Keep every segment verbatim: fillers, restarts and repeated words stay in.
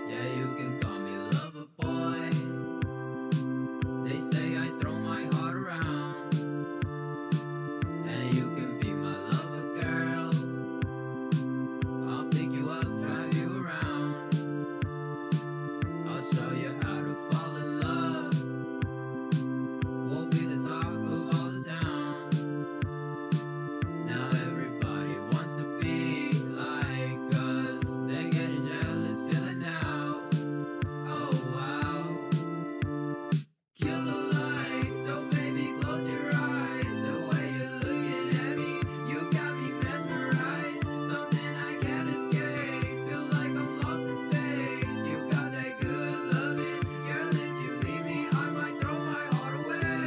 Yeah, you can call me lover boy. They say I throw my heart around, and you can be my lover girl. I'll pick you up, drive you around. I'll show you how to fall in love. We'll be the talk of all the town. Now everybody wants to be like us. They're getting jealous, feel it now. Oh wow. Kill the lights, so baby close your eyes. The way you're looking at me, you got me mesmerized. Something I can't escape, feel like I'm lost in space. You got that good loving, girl, if you leave me I might throw my heart away.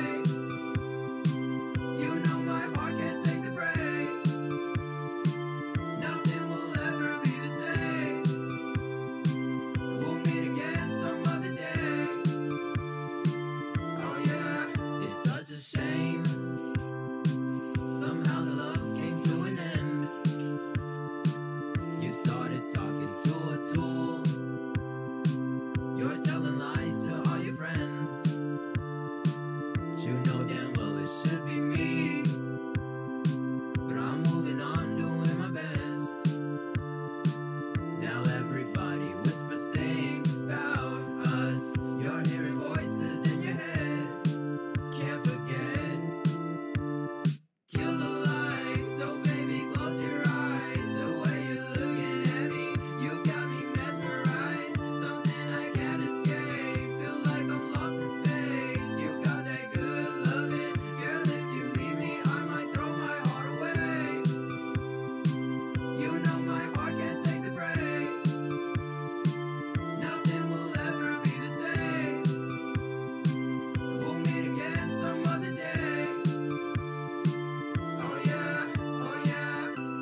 You know my heart can't take the break. Nothing will ever be the same. We'll meet again some other day. Oh yeah, it's such a shame. Somehow the love came to an end. You started talking to a tool. You're telling lies to all your friends. But you know damn well it should be me. But I'm moving on, doing my best. Now everybody whispers things about us. You're hearing voices in your head. Can't forget. Kill the lights, so baby close your eyes. The way you're looking at me, you got me mesmerized. Something I can't escape, feel like I'm lost in space. You got that good loving, girl, if you leave me I might throw my heart away. You know my heart can't take the break. Nothing will ever be the same. We'll meet again some other day. Oh yeah, oh yeah.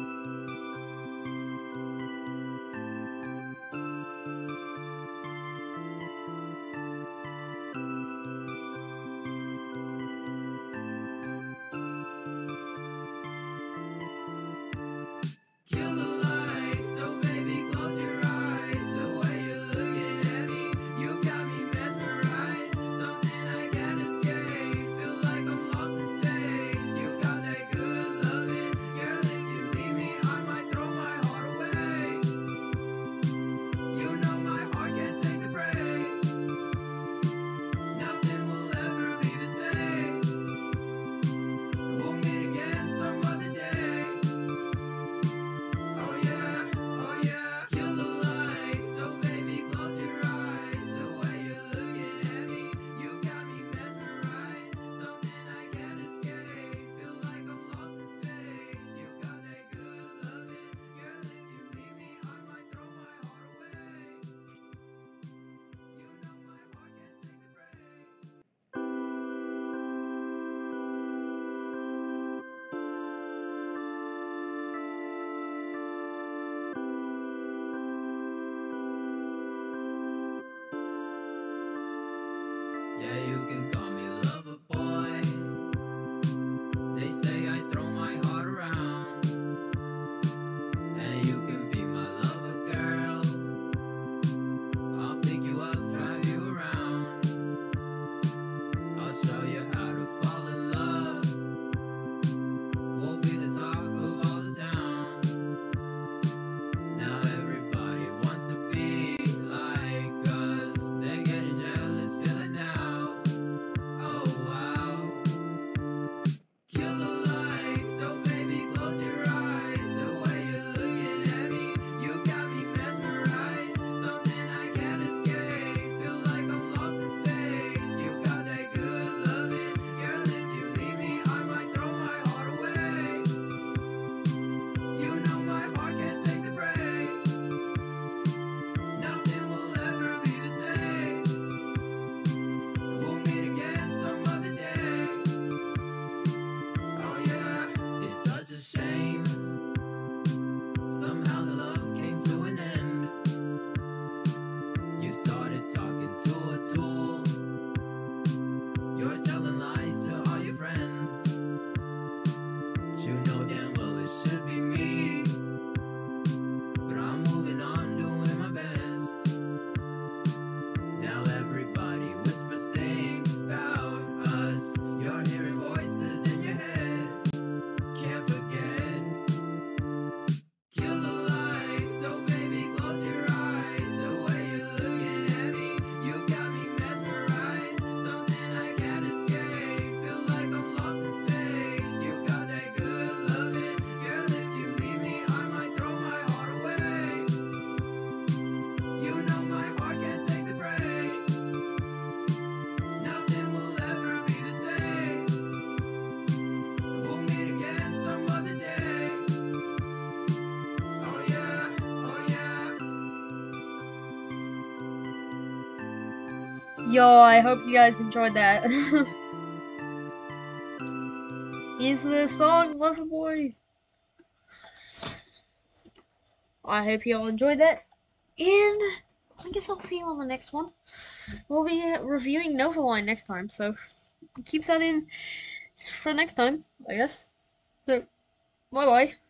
Kill the lights, so baby close your eyes. The way you're looking at me, you got me mesmerized. Something I can't escape, feel like I'm lost in space. You got that good loving, girl, if you leave me I might throw my heart away. You know my heart can't take the break. Nothing will ever be the same. We'll meet again some other day. Oh yeah, oh yeah. Kill the lights, so baby close your eyes. The way you're looking at me, you got me mesmerized. Something I can't escape, feel like I'm lost in space. You got that good loving, girl, if you leave me I might throw my heart away. You know my heart can't take the break. Yeah, you can call me lover boy. They say I throw my heart around, and you can be my lover girl. I'll pick you up, drive you around. I'll show you how to fall in love. We'll be the talk of all the town. Now everybody wants to be like us. They're getting jealous, feel it now. Yo, I hope you guys enjoyed that. Here's the song, Loverboy. I hope you all enjoyed that. And I guess I'll see you on the next one. We'll be reviewing Novaline next time, so keep that in for next time, I guess. So, bye bye.